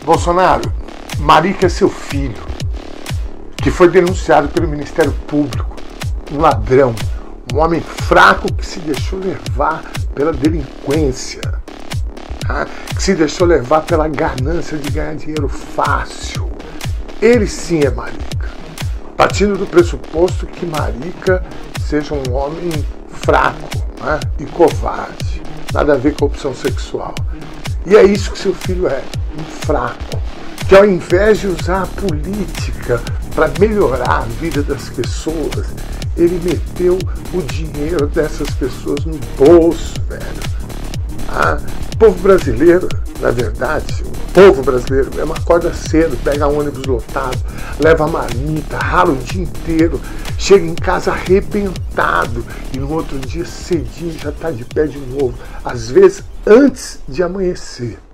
Bolsonaro, Marica é seu filho, que foi denunciado pelo Ministério Público, um ladrão, um homem fraco que se deixou levar pela delinquência, tá? Que se deixou levar pela ganância de ganhar dinheiro fácil. Ele sim é Marica, partindo do pressuposto que Marica seja um homem fraco, né? E covarde, nada a ver com a opção sexual. E é isso que seu filho é, um fraco, que ao invés de usar a política para melhorar a vida das pessoas, ele meteu o dinheiro dessas pessoas no bolso, velho. O povo brasileiro, na verdade, o povo brasileiro mesmo acorda cedo, pega ônibus lotado, leva marmita, rala o dia inteiro, chega em casa arrebentado e no outro dia cedinho já está de pé de novo, às vezes antes de amanhecer.